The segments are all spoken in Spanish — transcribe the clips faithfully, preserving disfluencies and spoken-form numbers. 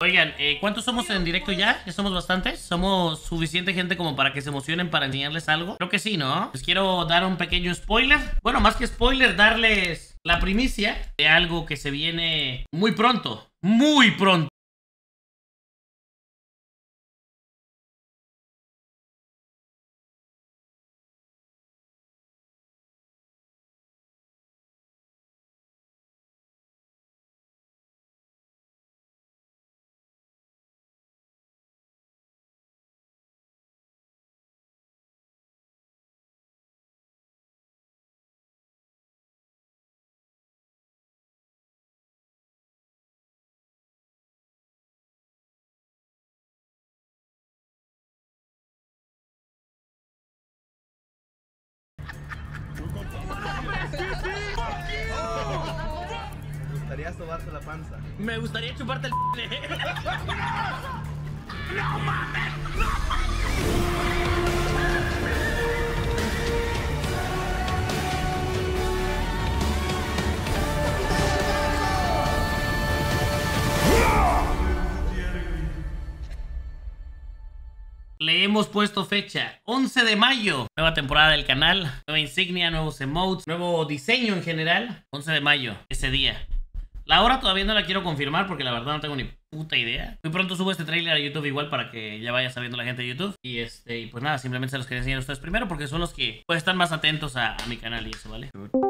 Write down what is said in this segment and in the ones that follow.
Oigan, eh, ¿cuántos somos en directo ya? ¿Ya somos bastantes? ¿Somos suficiente gente como para que se emocionen para enseñarles algo? Creo que sí, ¿no? Les quiero dar un pequeño spoiler. Bueno, más que spoiler, darles la primicia de algo que se viene muy pronto. Muy pronto. Me gustaría sobarte la panza. Me gustaría chuparte el ¡No mames! ¡No Le hemos puesto fecha, once de mayo. Nueva temporada del canal, nueva insignia, nuevos emotes, nuevo diseño en general. once de mayo, ese día. La hora todavía no la quiero confirmar porque la verdad no tengo ni puta idea. Muy pronto subo este trailer a YouTube igual para que ya vaya sabiendo la gente de YouTube. Y este, y pues nada, simplemente se los quería enseñar a ustedes primero porque son los que pues están más atentos a, a mi canal y eso, ¿vale?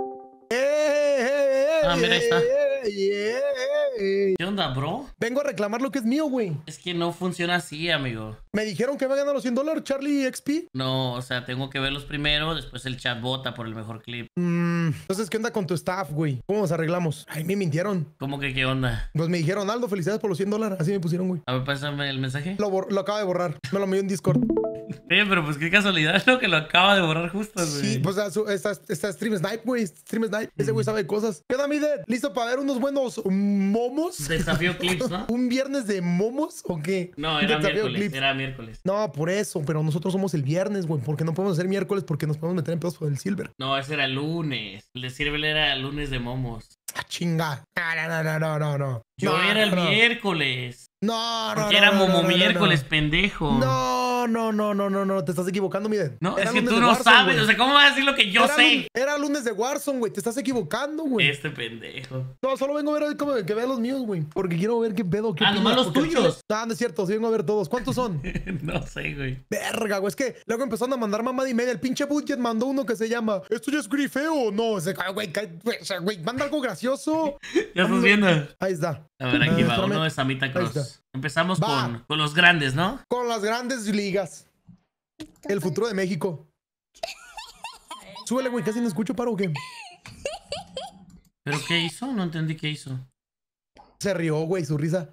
Ah, mira, ahí está. ¿Qué onda, bro? Vengo a reclamar lo que es mío, güey. Es que no funciona así, amigo. Me dijeron que me ganan los cien dólares, Charlie X P. No, o sea, tengo que verlos primero, después el chat vota por el mejor clip. Mm, entonces, ¿qué onda con tu staff, güey? ¿Cómo nos arreglamos? Ay, me mintieron. ¿Cómo que qué onda? Pues me dijeron, Aldo, felicidades por los cien dólares. Así me pusieron, güey. A ver, pásame el mensaje. Lo, lo acaba de borrar. Me lo envió en Discord. Oye, pero pues qué casualidad, ¿no? Que lo acaba de borrar justo, güey. Sí, pues está, está Stream Snipe, güey. Stream Snipe. Ese güey sabe cosas. ¿Qué onda, mi Ded? ¿Listo para ver unos buenos momos? Desafío clips, ¿no? ¿Un viernes de momos o qué? No, era Desafío miércoles, clips. era miércoles. No, por eso, pero nosotros somos el viernes, güey. Porque no podemos hacer miércoles porque nos podemos meter en pedos por el Silver. No, ese era lunes. El de Silver era lunes de momos. Ah, chinga. No, no, no, no, no, no. Yo no, era el no. miércoles. No, no, Porque no, era no, momo no, no, miércoles, no. pendejo. No, no, no, no, no, no, te estás equivocando, miren. No, Era es que lunes tú de no Warzone, sabes. güey. O sea, ¿cómo vas a decir lo que yo era sé? lun- era lunes de Warzone, güey. Te estás equivocando, güey. Este pendejo. No, solo vengo a ver cómo que vea los míos, güey. Porque quiero ver qué pedo. Qué Ah, nomás opinas, los porque- tuyos. Ah, no es cierto. Sí vengo a ver todos. ¿Cuántos son? No sé, güey. Verga, güey. Es que luego empezaron a mandar mamada y media. El pinche Budget mandó uno que se llama ¿esto ya es grifeo o no? Ese, güey, cae- güey, o sea, güey, manda algo gracioso. ¿Ya estás viendo? Ahí está. A ver, aquí Eh, va. espérame. Uno de Samita Ahí Cross. está. Empezamos Va. con, con los grandes, ¿no? Con las grandes ligas. El futuro de México. Súbele, güey. Casi no escucho, paro, ¿o qué? ¿Pero qué hizo? No entendí qué hizo. Se rió, güey, su risa.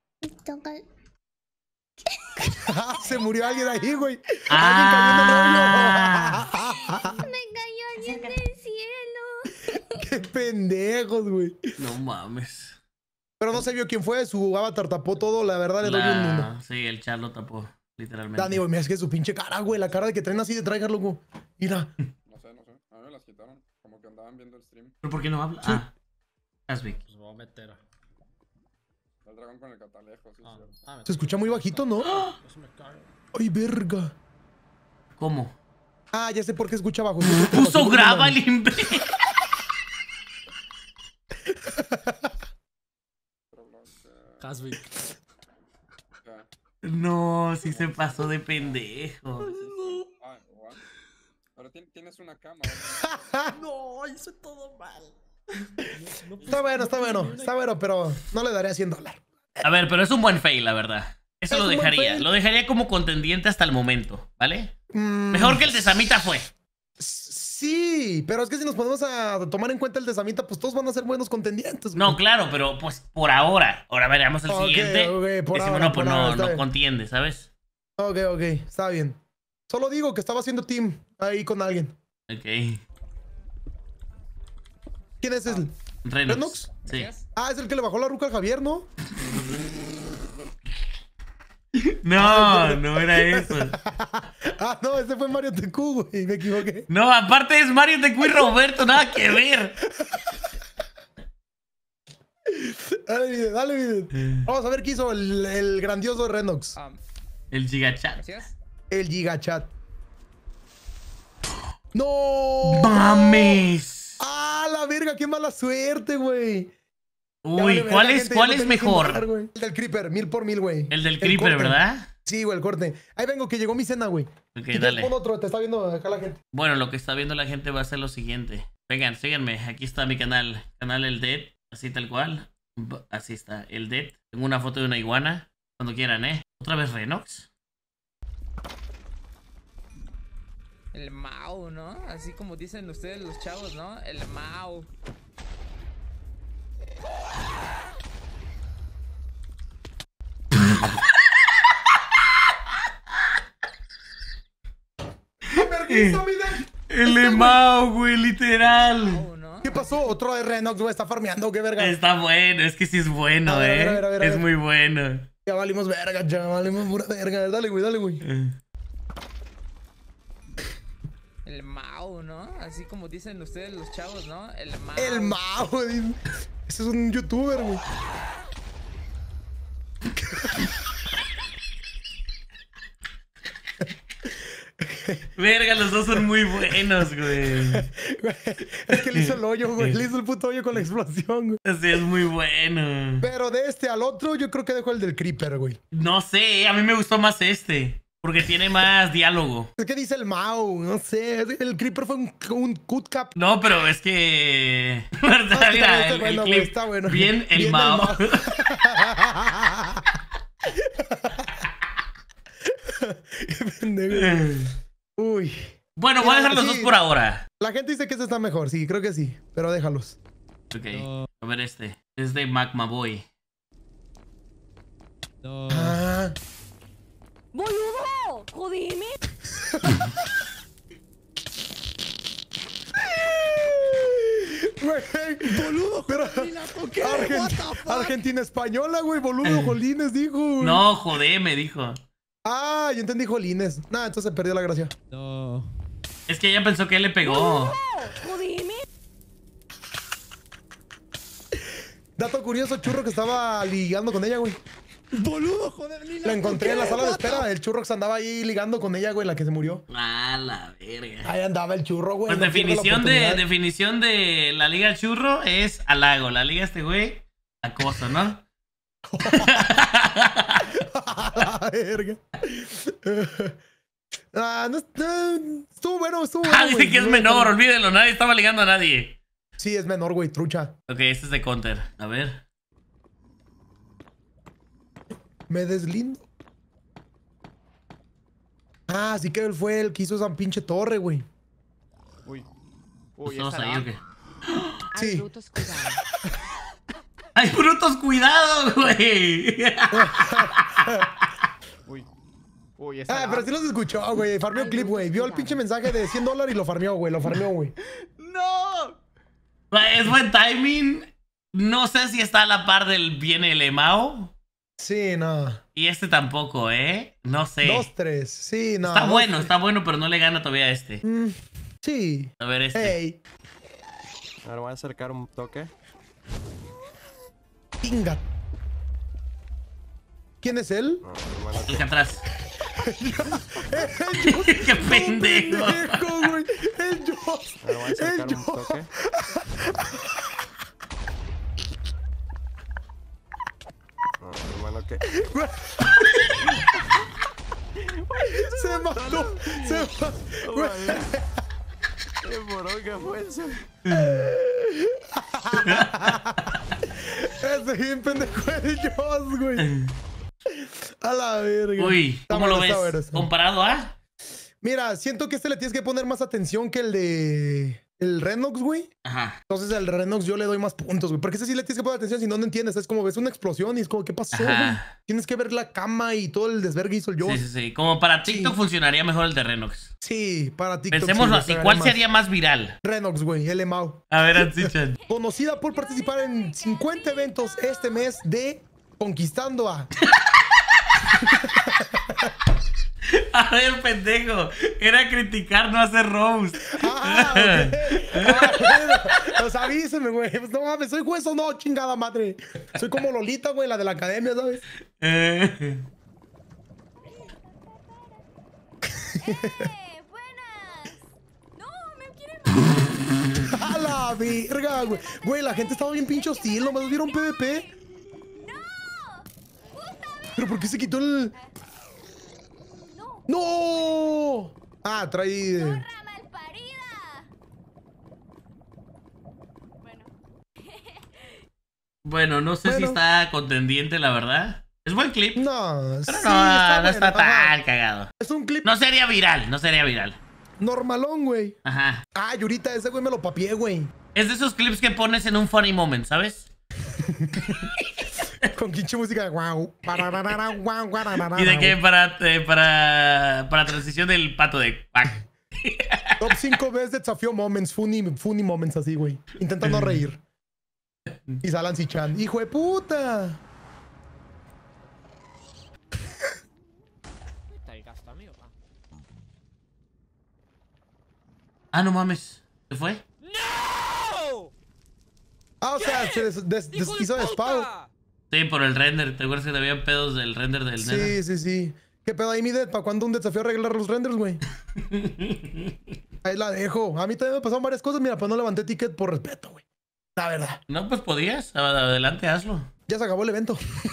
Se murió alguien ahí, güey. Ah. Alguien cayendo en hoyo. Me cayó alguien del cielo. Qué pendejos, güey. No mames. Pero no se vio quién fue. Su avatar tapó todo. La verdad, le doy un uno. La... Sí, el chat lo tapó, literalmente. Dani, güey, mira, es que su pinche cara, güey. La cara de que traen así de traigar, loco. Mira. No sé, no sé. A mí me las quitaron. Como que andaban viendo el stream. ¿Pero por qué no habla? Sí. Ah, Asvic. Pues me voy a meter. El dragón con el catalejo, sí, Ah, cierto. ah, me Se escucha muy bajito, ¿no? Eso me cago. Ay, verga. ¿Cómo? Ah, ya sé por qué escucha bajo. Puso graba el imbécil. Hasvik. Ya. No, sí se pasó de pendejo. Ah, igual. Pero tien- tienes una cama. No, hice todo mal. Está bueno, está bueno. Está bueno, pero no le daría cien dólares. A ver, pero es un buen fail, la verdad. Eso Es lo un buen dejaría. fail. Lo dejaría como contendiente hasta el momento, ¿vale? Mm, Mejor que el de Samita fue. Sí, pero es que si nos ponemos a tomar en cuenta el de Samita, pues todos van a ser buenos contendientes. No, güey. claro, pero pues por ahora. Ahora veremos el Ok, siguiente. ok, por Decimos, ahora, no, pues por ahora, no, está no bien. contiende, ¿sabes? Ok, ok, está bien. Solo digo que estaba haciendo team ahí con alguien. Ok. ¿Quién es ese? Renox. ¿Renox? Sí. Ah, es el que le bajó la ruca al Javier, ¿no? No, no era eso. Ah, no, ese fue Mario T Q, güey, me equivoqué. No, aparte es Mario T Q y Roberto, nada que ver. Dale, Viden, dale, Viden. Vamos a ver qué hizo el, el grandioso Renox. Ah, El gigachat. gracias. El Gigachat. ¡No! ¡Mames! ¡Ah, la verga! ¡Qué mala suerte, güey! Ya Uy, vale, ¿cuál verga, es, gente, cuál ya es no tengo que mejor? invocar, güey. El del Creeper, mil por mil, güey. El del Creeper, corte. ¿verdad? Sí, güey, el corte. Ahí vengo, que llegó mi cena, güey. Ok, Si dale. Pon otro, te está viendo acá la gente. Bueno, lo que está viendo la gente va a ser lo siguiente. Vengan, síganme. Aquí está mi canal. Canal El Dead. Así tal cual. B- Así está, El Dead. Tengo una foto de una iguana. Cuando quieran, ¿eh? ¿Otra vez Renox? El Mao, ¿no? Así como dicen ustedes los chavos, ¿no? El Mao. ¡Vergüenza, Viden! El Emao, güey, literal. Mao, ¿no? ¿Qué pasó? Otro de Renox, güey, está farmeando, qué verga. Está bueno, es que sí es bueno, A ver, a ¿eh? ver, a ver, a ver, a Es ver. muy bueno. Ya valimos verga, ya valimos pura verga. Dale, güey, dale, güey. Eh. El Mao, ¿no? Así como dicen ustedes los chavos, ¿no? El Mao. El Mao, güey. Ese es un youtuber, güey. Verga, los dos son muy buenos, güey. Güey, es que le hizo el hoyo, güey. Le hizo el puto hoyo con la explosión, güey. Sí, es muy bueno. Pero de este al otro, yo creo que dejo el del Creeper, güey. No sé, a mí me gustó más este. Porque tiene más diálogo. Es que dice el Mao, no sé. El Creeper fue un, un cut cap. No, pero es que... No, es que Mira, también está el, el bueno, güey, clip. está bueno. Bien el Bien Mao. Qué pendejo. Uy. Bueno, voy a dejar los Sí. dos por ahora. La gente dice que este está mejor, sí, creo que sí. Pero déjalos. Ok, a ver este. Es de Magma Boy. No. Ah. ¡Boludo! ¡Jodime! Güey, boludo, pero Argen- Argentina española, güey, boludo, Jolines dijo. güey. No, joder, me dijo. Ah, yo entendí Jolines. Nah, entonces se perdió la gracia. No. Es que ella pensó que él le pegó. ¡Jodime! Dato curioso, Churro que estaba ligando con ella, güey. Boludo, joder, Nina. La encontré en la sala de ¿Por qué? espera. El Churro que andaba ahí ligando con ella, güey, la que se murió. Ah, la verga. Ahí andaba el Churro, güey. Pues no pierde la definición de, oportunidad. definición de la liga churro es halago. La liga este güey, acoso, ¿no? A la verga. Ah, no, no, estuvo bueno, estuvo bueno. Ah, dice güey. que es menor, olvídelo, nadie estaba ligando a nadie. Sí, es menor, güey, trucha. Ok, este es de counter. A ver. Me deslindo. Ah, sí que él fue el que hizo esa pinche torre, güey. Uy. Uy, ¿Estamos esa ahí la- o qué? Sí. Brutos, cuidado. ¡Ay, brutos, cuidado, güey! Uy. Uy, esa Ah, la- pero sí los escuchó, güey. Farmeó clip, güey. Vio el pinche mensaje de cien dólares y lo farmeó, güey. Lo farmeó, güey. ¡No! Es buen timing. No sé si está a la par del viene el Emao. Sí, no. Y este tampoco, ¿eh? No sé. Dos, tres. Sí, no. Está dos, bueno, tres. está bueno, pero no le gana todavía a este. Mm, sí. A ver este. Ey, Ahora voy a acercar un toque. pinga. ¿Quién es él? No, hermano, El que atrás. ¡Qué pendejo! Pendejo, güey. El Joss. ahora voy a acercar El un Joss. toque. No, hermano, que. Se mató. Se mató. Güey. ¡Qué moronga fue eso! Ese bien pendejo el Joss, güey. A la verga. Uy, Está ¿cómo lo bueno, ves? está bueno, está bueno. ¿Comparado a? Mira, siento que este le tienes que poner más atención que el de el Renox, güey. Ajá. Entonces al Renox yo le doy más puntos, güey. Porque ese sí le tienes que poner atención si no, no entiendes. Es como ves una explosión y es como, ¿qué pasó, güey? Ajá. Tienes que ver la cama y todo el desvergue hizo el yo. Sí, sí, sí. Como para TikTok Sí. funcionaría mejor el de Renox. Sí, para TikTok. Pensémoslo sí, así. le ¿Cuál pegaría sería más viral? más. Renox, güey, el Emao. A ver, Ansichan. Conocida por participar en cincuenta eventos este mes de Conquistando a. A ver, pendejo. Era criticar, no hacer roast. Ah, ok. Ah, bueno. Pues avíseme, güey. Pues no mames, soy juez o no, chingada madre. Soy como Lolita, güey, la de la academia, ¿sabes? Eh, ¡Eh! ¡Buenas! ¡No! ¡Me quieren matar! A la verga, güey. Güey, la gente estaba bien pinche hostil, nomás vieron PvP. ¡No! ¡Justamente! ¿Pero por qué se quitó el...? ¡No! ¡No! Ah, trae... ¡Zorra malparida! Bueno. bueno, no sé si Bueno. está contendiente, la verdad. Es buen clip. No, Pero sí, no, está no bueno, está ajá. tan cagado. Es un clip No sería viral, no sería viral. normalón, güey. Ajá. Ah, Yurita, ese güey me lo papié, güey. Es de esos clips que pones en un funny moment, ¿sabes? Con pinche música de guau. Pararara, guau, guararara, Y de que guau. para, eh, para, para transición del pato de pac. Top cinco veces desafío moments, funny, funny moments así, güey. Intentando reír. Y Salancy Chan. ¡Hijo de puta! Ah, no mames. ¿Se fue? Ah, o sea, se des- des- deshizo de spawn. Sí, por el render. ¿Te acuerdas que te habían pedos del render del nena? Sí, sí, sí. ¿Qué pedo ahí, mi dead? ¿Para cuándo un desafío arreglar los renders, güey? Ahí la dejo. A mí también me pasaron varias cosas. Mira, pues no levanté ticket por respeto, güey. La verdad. No, pues podías. Adelante, hazlo. Ya se acabó el evento.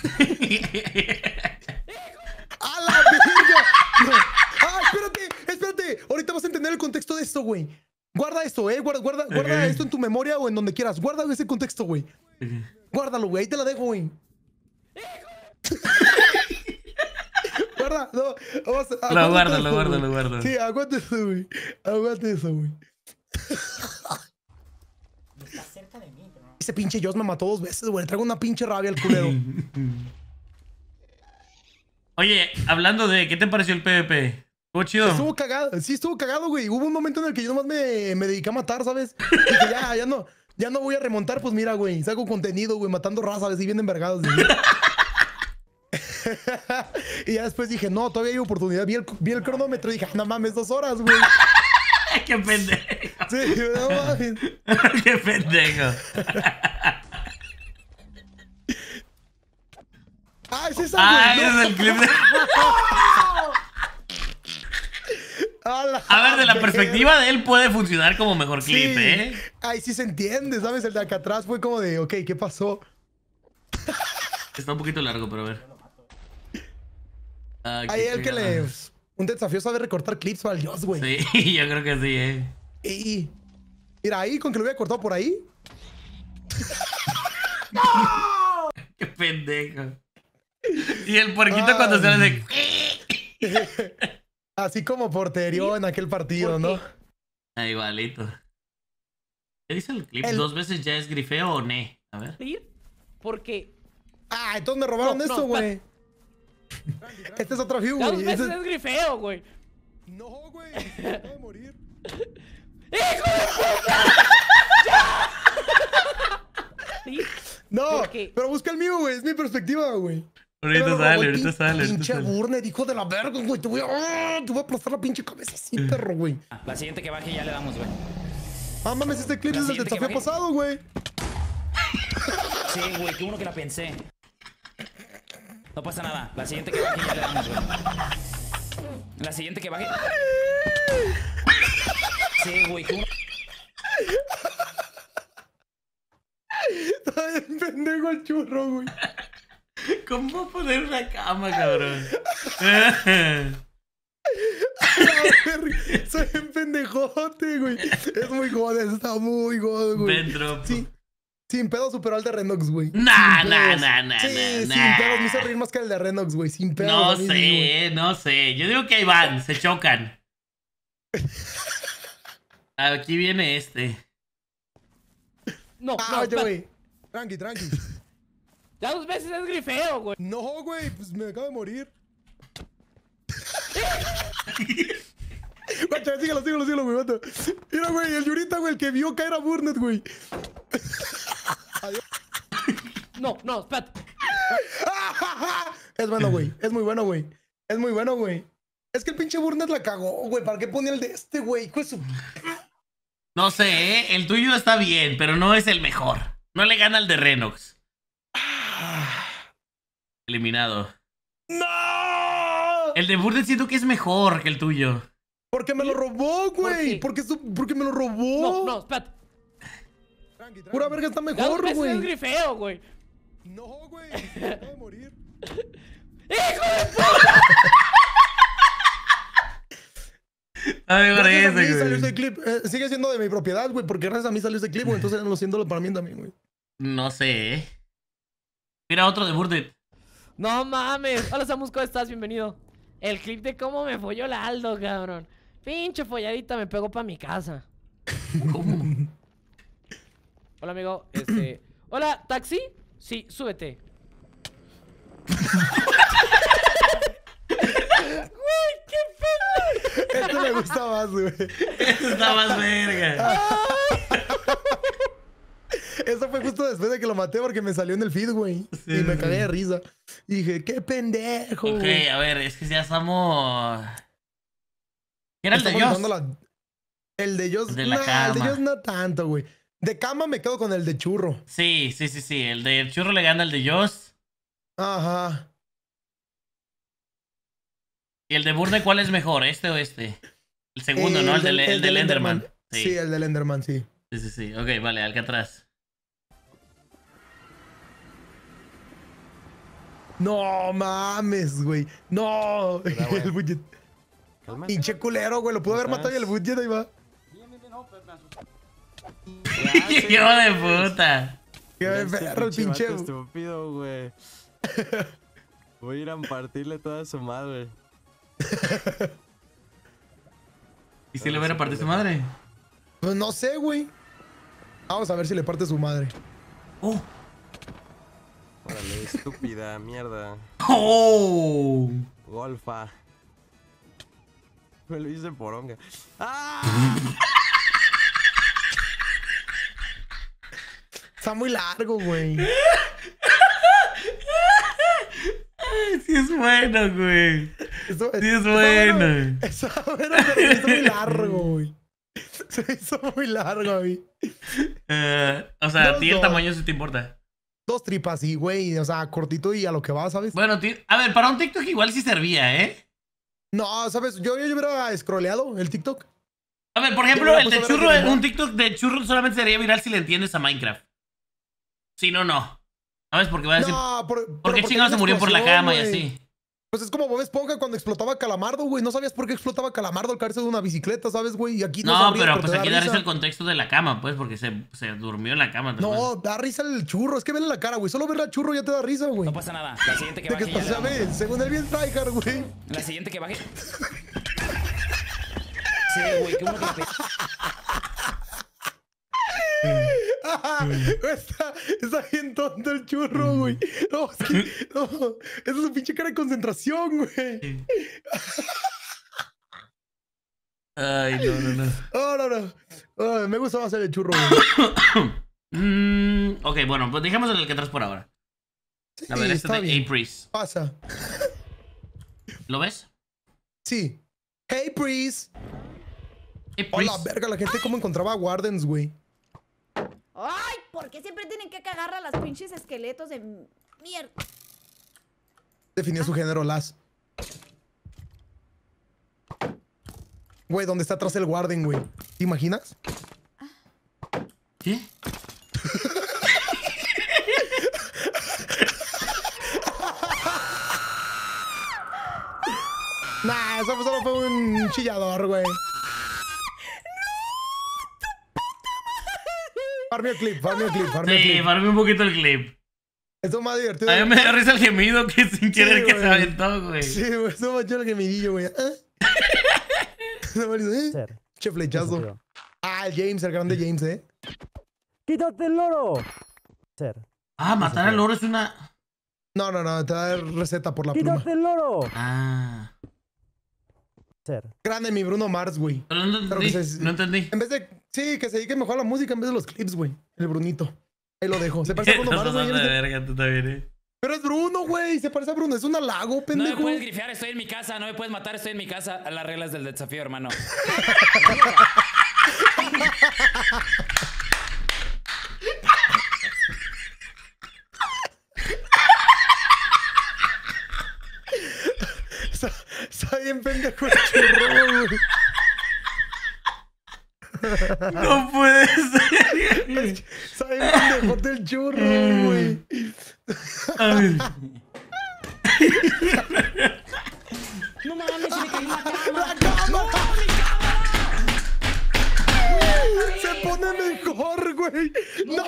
¡A la verga! No. ¡Ah, espérate! ¡Espérate! Ahorita vas a entender el contexto de esto, güey. Guarda esto, eh. Guarda, guarda, guarda Ok. esto en tu memoria o en donde quieras. Guarda ese contexto, güey. Guárdalo, güey. Ahí te la dejo, güey. Guarda, no. Vamos, Lo aguántate guardo, eso, lo guardo, güey. lo guardo. Sí, aguante eso, güey. Aguante eso, güey. Ese pinche Joss me mató dos veces, güey. Le traigo una pinche rabia al culero. Oye, hablando de, ¿qué te pareció el PvP? ¿Estuvo chido? Estuvo cagado, sí estuvo cagado, güey. Hubo un momento en el que yo nomás me, me dediqué a matar, ¿sabes? Dije, ya, ya no, ya no voy a remontar, pues mira, güey. Saco contenido, güey, matando raza, así bien envergados. güey. Y ya después dije, no, todavía hay oportunidad. Vi el, vi el cronómetro y dije, no mames, dos horas, güey. ¡Qué pendejo! Sí, no mames. ¡Qué pendejo! Ah, es esa, Ah, güey. ese no. es el clip de... A, la A ver, de la verga. perspectiva de él puede funcionar como mejor clip, Sí. ¿eh? Ay, sí se entiende, ¿sabes? El de acá atrás fue como de, ok, ¿qué pasó? Está un poquito largo, pero a ver. Ah, Ahí qué el que cagada. le... Un desafío sabe recortar clips para el Dios, güey. Sí, yo creo que sí, ¿eh? Y... Mira, ahí, con que lo hubiera cortado por ahí. ¡Qué pendejo! Y el puerquito cuando se le hace... Así como porterio en aquel partido, ¿no? Ah, igualito. ¿Qué dice el clip? El- ¿Dos veces ya es grifeo o ne? A ver. Porque Ah, entonces me robaron No, esto, no, güey. Este es otra view, dos güey. veces Este- es grifeo, güey. No, güey. Me acabo de morir. ¿Sí? No, ¿Por qué? pero busca el mío, güey. Es mi perspectiva, güey. Ahorita Pero, sale, güey, ahorita pin- sale. ahorita Pinche sale. Burnet, hijo de la verga, güey. Te voy a... ¡Ah! Te voy a aplastar la pinche cabeza así, perro, güey. La siguiente que baje ya le damos, güey. Ah, mames, este clip La es del siguiente que desafío baje. pasado, güey. Sí, güey, qué bueno que la pensé. No pasa nada. La siguiente que baje ya le damos, güey. La siguiente que baje. Sí, güey, qué bueno. Está bien pendejo el churro, güey. ¿Cómo poner una cama, cabrón? Soy un pendejote, güey. Es muy god, está muy god, güey. Dentro. Sí. Sin pedo superó al de Renox, güey. Nah, Sin nah, pedos. nah, nah, Sí, nah, sin nah. pedos. Me hizo reír más que el de Renox, güey. Sin pedos. No a mí sí, güey. sé, no sé. Yo digo que ahí van, se chocan. Aquí viene este. No, Ah, no, oye, espera. güey. Tranqui, tranqui. Ya dos veces es grifeo, güey. No, güey, pues me acabo de morir. Guacha, síguelo, síguelo, síguelo, güey, vato. Mira, güey, el Yurita, güey, el que vio caer a Burnet, güey. No, no, espérate. Es bueno, güey. Es muy bueno, güey. Es muy bueno, güey. Es que el pinche Burnett la cagó, güey. ¿Para qué pone el de este, güey? Hijo de su- No sé, ¿eh? El tuyo está bien, pero no es el mejor. No le gana al de Renox. Eliminado. ¡No! El de Burnett siento que es mejor que el tuyo. Porque me lo robó, güey. ¿Por Porque, su- porque me lo robó. No, no, espérate. Tranqui, tranqui. Pura verga está Ya dos mejor, veces es güey. grifeo, güey. No, güey. Acabo de morir. ¡Hijo de puta! Ay, por Gracias a mí eso, salió güey. ese clip. Eh, sigue siendo de mi propiedad, güey. Porque gracias a mí salió ese clip, güey. Entonces lo siento para mí también, güey. No sé, ¿eh? Mira otro de Burnett. No mames. Hola, Samus, ¿cómo estás? Bienvenido. El clip de cómo me folló la Aldo, cabrón. Pinche folladita me pegó pa' mi casa. ¿Cómo? Hola, amigo. Este. Hola, ¿taxi? Sí, súbete. Güey, qué pedo. Este me gusta más, güey. Este está más verga. Eso fue justo después de que lo maté porque me salió en el feed, güey. Sí, y me sí. cagué de risa. Y dije, qué pendejo, Ok, güey. a ver, es que ya estamos... ¿Qué era el de Estamos Joss? usando la- El de Joss. El de la nah, el de cama. Joss no tanto, güey. De cama me quedo con el de churro. Sí, sí, sí, sí. El de Churro le gana al de Joss. Ajá. ¿Y el de Burne cuál es mejor? ¿Este o este? El segundo, ¿no? El, del, el del Enderman. Sí. Sí. el del Enderman, sí. Sí, sí, sí. Ok, vale, Alcatraz. No mames, güey. No. Mira, güey. El budget. Cálmate. Pinche culero, güey. Lo pudo haber matado y el budget ahí va. ¡Hijo de puta! Qué Mira este perro el pinche. vato estúpido, güey. Voy a ir a partirle toda su madre. ¿Y si le hubiera partido su madre? Pues no sé, güey. Vamos a ver si le parte su madre. ¡Oh! Órale, estúpida, mierda. ¡Oh! Golfa. Me lo hice poronga. ¡Ah! Está muy largo, güey. Sí es bueno, güey. Eso- Sí es está bueno. Está bueno, pero se me hizo muy largo, güey. Se me hizo muy largo a mí. Eh, o sea, a No, ti el no. tamaño sí te importa. Dos tripas, sí, güey. O sea, cortito y a lo que va, ¿sabes? Bueno, ti- a ver, para un TikTok igual sí servía, ¿eh? No, ¿sabes? Yo, yo hubiera scrolleado el TikTok. A ver, por Yo ejemplo, hubiera el de puesto a ver churro, el de un Mon. TikTok de churro solamente sería viral si le entiendes a Minecraft. Si no, no. ¿Sabes? Porque va a decir, No, por, ¿por pero qué porque chingados hay se murió por la explosión, cama y güey. así? Pues es como Bob Esponja cuando explotaba Calamardo, güey. No sabías por qué explotaba Calamardo al caerse de una bicicleta, ¿sabes, güey? Y aquí no, No, sabrías, pero te pues da aquí da risa risa. el contexto de la cama, pues, porque se, se durmió en la cama. ¿te acuerdas? No, da risa el churro. Es que vele la cara, güey. Solo verle al churro ya te da risa, güey. No pasa nada. La siguiente que De que, baje ya pues, le damos. ¿sabes? Según él bien tryhard, güey. La siguiente que baje. Sí, güey, qué bueno que la pe- está, está bien tonto el churro, güey. No, es que, no, esa es su pinche cara de concentración, güey. Ay, no, no, no. Oh, no, no. Oh, me gusta más el churro, güey. Mm, ok, bueno, pues dejemos el Alcatraz por ahora. A ver, Sí, este está de bien. A-Priest. Pasa. ¿Lo ves? Sí. Hey, Priest. A-Priest. Hola, verga, la gente cómo encontraba a Wardens, güey. Ay, ¿por qué siempre tienen que cagar a las pinches esqueletos de mierda? Definió su género, las. Güey, ¿dónde está atrás el Warden, güey? ¿Te imaginas? ¿Qué? Nah, eso solo fue un chillador, güey. Farme el clip, farme el clip, farme el Sí, clip. farme un poquito el clip. Esto es más divertido. A mí me dio risa el gemido que sin querer que güey. se aventó, güey. Sí, güey, eso más chido que mi niño, güey. ¿Eh? No, ¿eh? Che flechazo. Ah, el James, el grande James, ¿eh? ¡Quítate el loro! Ser. Ah, matar al loro es una... No, no, no, te va a dar receta por la pluma. ¡Quítate el loro! Ah. Ser. Grande mi Bruno Mars, güey. Pero no Pero entendí, que se- no entendí. En vez de... Sí, que se dedique mejor a la música en vez de los clips, güey. El Brunito. Ahí lo dejo. Se parece a Bruno Estás Mars, güey. pasando yo de no sé- verga tú también, eh. Pero es Bruno, güey. Se parece a Bruno. Es un halago, No me pendejo. puedes grifear, estoy en mi casa. No me puedes matar, estoy en mi casa. A las reglas del desafío, hermano. Está, está bien pendejo el churro, güey. No puede ser. Está bien pendejo del churro, güey. A ver. No mames, se me cayó la cama. ¡La cámara! Se pone mejor, güey. No.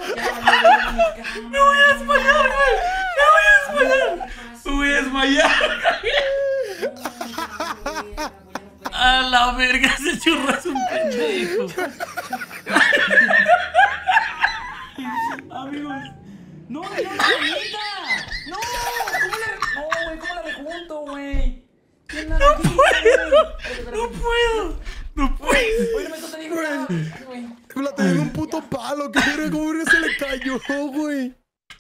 Me voy a desmayar, güey. Me voy a desmayar. Me voy a desmayar. A la verga, ese churro es un pendejo. Amigos. No, no, no, bonita. No, ¿cómo le, no, güey, ¿cómo la rejunto, güey? No puedo. No puedo. No puedo. Oye, no me te digo nada. Güey. La tenía en un puto palo. Que mira cómo se le cayó, güey.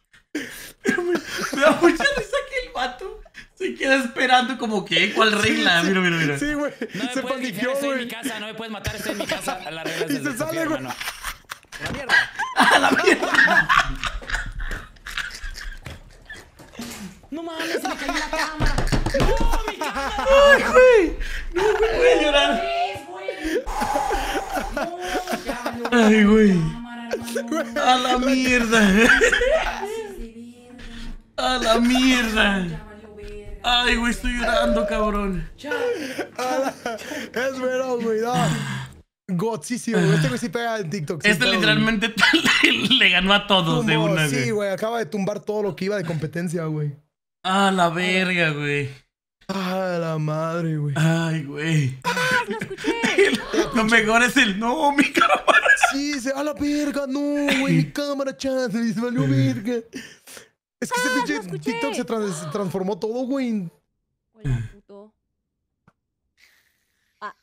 Me da mucha risa que el vato se queda esperando como que, ¿cuál regla? Sí, sí. Mira, mira, mira. Sí, güey. No me Se puedes grifear, paniqueó, estoy en mi güey. casa. No me puedes matar, estoy en mi casa. A las reglas Y del se desafío, sale, güey. hermano. La mierda. A la mierda. No mames, se me cayó la cámara. No, mi cámara. Ay, güey. No, güey, voy a llorar. Ay, güey. A la mierda. A la mierda. Ay, güey, estoy llorando, cabrón. Es verdad, güey. No. Gotísimo. Este güey sí pega en TikTok. sí Este pega, literalmente le, le ganó a todos de Tumbó, una, Sí, güey. güey. Acaba de tumbar todo lo que iba de competencia, güey. A la verga, güey. Ah, la madre, güey. Ay, güey. ¡Lo escuché! Lo mejor es el no, mi cámara. Sí, se a la verga. No, güey. Mi cámara, chance. Se valió verga. Es que ese Ah, pinche lo escuché. TikTok se, trans- se transformó todo, güey. Hola, puto. Ah.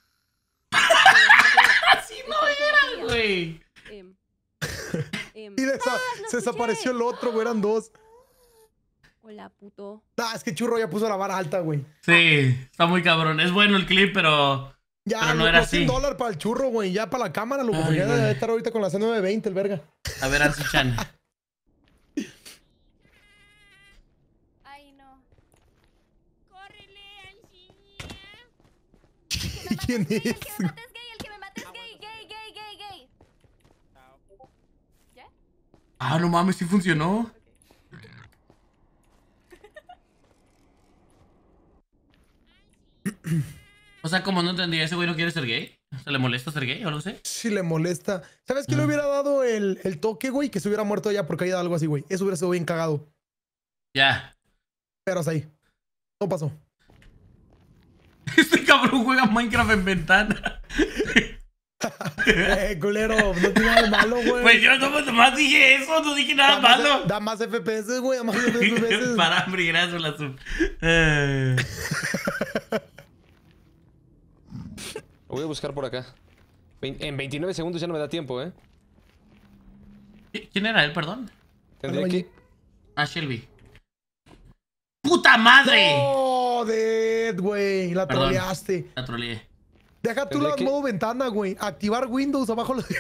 Así no era, güey. Em, em, Y desa- ah, lo se escuché. desapareció el otro, güey. Eran dos. Hola, puto. Ah, es que Churro ya puso la vara alta, güey. Sí, está muy cabrón. Es bueno el clip, pero. Ya, Pero no loco, era cien así. dólares para el churro, güey. Ya para la cámara, loco. Ay, Porque ya güey. debe estar ahorita con la C nueve veinte, el verga. A ver, Ansi-chan. Ay, no. ¡Córrele, ¿Quién es? El que me mata es gay, el que me mata es gay, gay, gay, gay, gay. ¿Ya? Ah, no mames, sí funcionó. O sea, como no entendía, ese güey no quiere ser gay. ¿Se le molesta ser gay o no sé? Si le molesta. ¿Sabes quién Ah. le hubiera dado el, el toque, güey? Que se hubiera muerto ya por caída de algo así, güey. Eso hubiera sido bien cagado. Ya. Pero hasta ahí. No pasó. Este cabrón juega Minecraft en ventana. Eh, culero. No tiene nada de malo, güey. Pues yo no, nomás dije eso, no dije nada Da más- malo. Da más F P S, güey. Da más F P S. Para hambre, gracias, la sub. Eh. Lo voy a buscar por acá. Vein- En veintinueve segundos ya no me da tiempo, ¿eh? ¿Quién era él, perdón? Tendré que... Ah, Shelby. ¡Puta madre! Joder, güey. La Perdón. troleaste. La troleé. Deja tú Tendré la que- modo ventana, güey. Activar Windows abajo. La...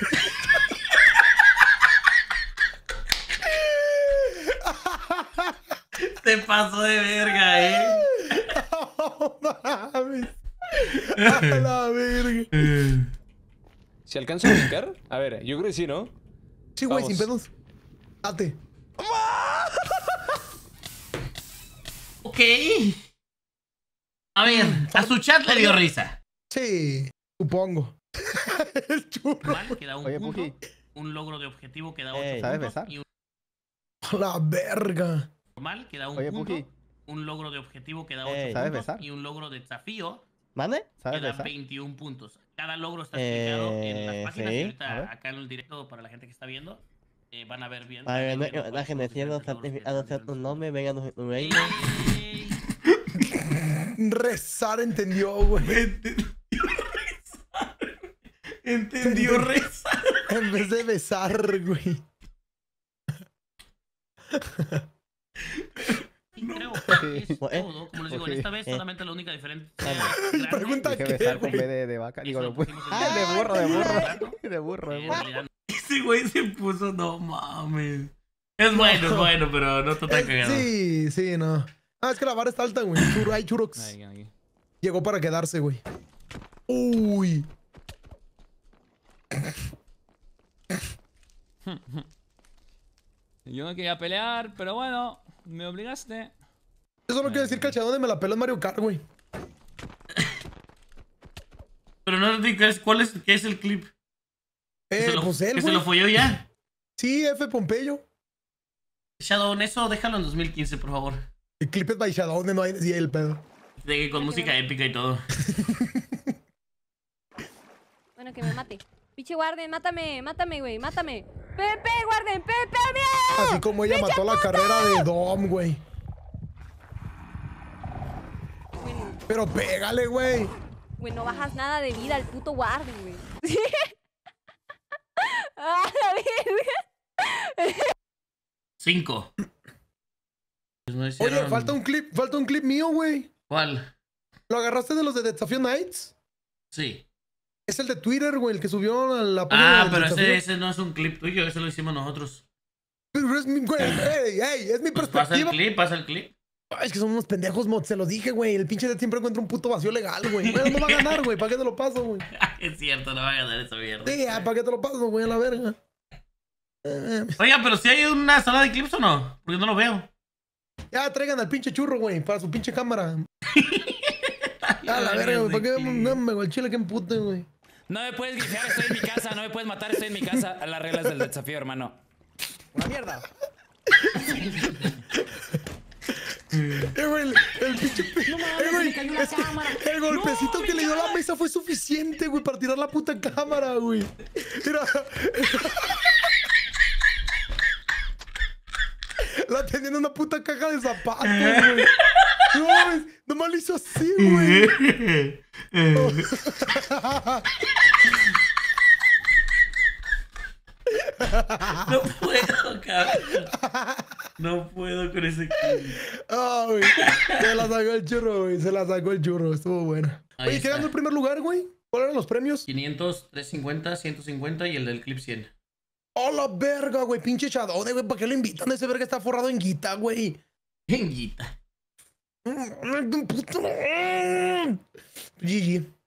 Te pasó de verga, eh. No mames. A la verga. ¿Si alcanzo a buscar? A ver, yo creo que sí, ¿no? Sí, güey, Vamos. sin pedos. Date. Ok. A ver, a su chat le dio risa. Sí, supongo. El churro. Mal, queda un Oye, punto. Puki. Un logro de objetivo queda ocho Ey, puntos. ¿sabes besar? Y un La verga. normal queda un Oye, punto. Puki. Un logro de objetivo queda ocho Ey, puntos. ¿sabes besar? Y un logro de desafío ¿Mande? ¿Sabes queda besar? veintiún puntos. Cada logro está explicado en las Eh, páginas. sí, Y a ahorita ver. acá en el directo para la gente que está viendo. eh, van a ver bien. A ver, van a ver no, bien la cuáles gente son los diciendo diferentes logros que certificado están ser un nombre, vengan un nombre. Ey. Rezar entendió, güey. Entendió rezar. En vez de besar, güey. Sí, creo. Sí. Es todo. Como les digo, en esta vez Eh. solamente la única diferencia. Pregunta Dije qué, besar con güey. B de, de vaca. Digo, de Eso lo burro. pusimos en Ah, de el- burro, de burro. grano. De burro, de En burro. realidad, ese güey se puso, no mames. Es bueno, es bueno, pero no está tan cagado. Sí, sí, no. Ah, es que la vara está alta, güey. Churro, hay churox. Ahí, ahí. Llegó para quedarse, güey. Uy. Yo no quería pelear, pero bueno, me obligaste. Eso no quiere decir que el Chadone me la peló en Mario Kart, güey. Pero no te digas cuál es, qué es el clip. Que Eh, se lo, pues él, que se güey. lo folló ya. Sí, F. Pompeyo. Shadow, eso déjalo en dos mil quince, por favor. El clip es by Shadowne, no hay decía el pedo. De que con música épica y todo. Bueno, que me mate. Pinche Warden, mátame, mátame, güey, mátame. Pepe, Warden, Pepe, miedo. Así como ella mató la carrera de Dom, güey. Pero pégale, güey. Güey, no bajas nada de vida al puto Warden, güey. Ah, la verga. Cinco. Pues no Oye, hicieron- falta un clip, falta un clip mío, güey. ¿Cuál? ¿Lo agarraste de los de Desafío Nights? Sí. Es el de Twitter, güey, el que subió a la página Ah, del pero desafío. ese, ese no es un clip tuyo, ese lo hicimos nosotros. Pero es mi, güey, ey, ey, es mi Pues pasa el perspectiva. clip, pasa el clip. Ay, es que son unos pendejos, mod, se los dije, güey. El pinche Dead siempre encuentra un puto vacío legal, güey. Bueno, no va a ganar, güey. ¿Para qué te lo paso, güey? Es cierto, no va a ganar esa mierda. Sí, ah, ¿para qué te lo paso, güey? A la verga. Eh, Oiga, pero si hay una sala de clips o no, porque no lo veo. Ya traigan al pinche churro, güey, para su pinche cámara. A la verga, güey. ¿Para qué? No, me güey, el chile que empute, güey. No me puedes grifear, estoy en mi casa. No me puedes matar, estoy en mi casa. A las reglas del desafío, hermano. Una mierda. Eh, güey, el, el pinche. eh, güey, es que el golpecito que le dio a la mesa fue suficiente, güey, para tirar la puta cámara, güey. Mira. La tenía en una puta caja de zapatos, güey. No, mames, nomás lo hizo así, güey. No puedo, cabrón. No puedo con ese clip. Ah, güey. Se la sacó el churro, güey. Se la sacó el churro. Estuvo buena. Ahí Oye, ¿qué está. ganó el primer lugar, güey? ¿Cuáles eran los premios? quinientos, trescientos cincuenta, ciento cincuenta y el del clip cien. ¡Oh, la verga, güey! Pinche Shadowne, güey. ¿Para qué lo invitan? Ese verga está forrado en guita, güey. En guita. G G.